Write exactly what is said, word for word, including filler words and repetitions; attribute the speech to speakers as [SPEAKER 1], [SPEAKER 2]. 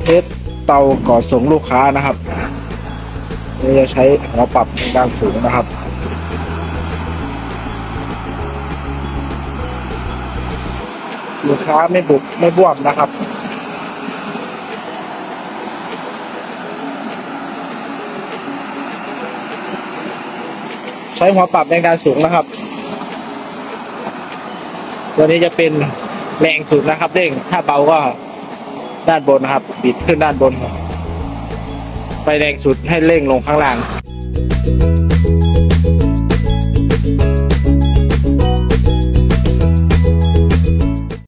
[SPEAKER 1] เทสเตาก่อส่งลูกค้านะครับเราจะใช้หัวปรับแรงดันสูงนะครับสินค้าไม่บุบไม่บวมนะครับใช้หัวปรับแรงดันสูงนะครับตัวนี้จะเป็นแรงสุดนะครับเร่งถ้าเบาก็ด้านบนนะครับปิดขึ้นด้านบนไปแรงสุดให้เร่งลงข้างล่าง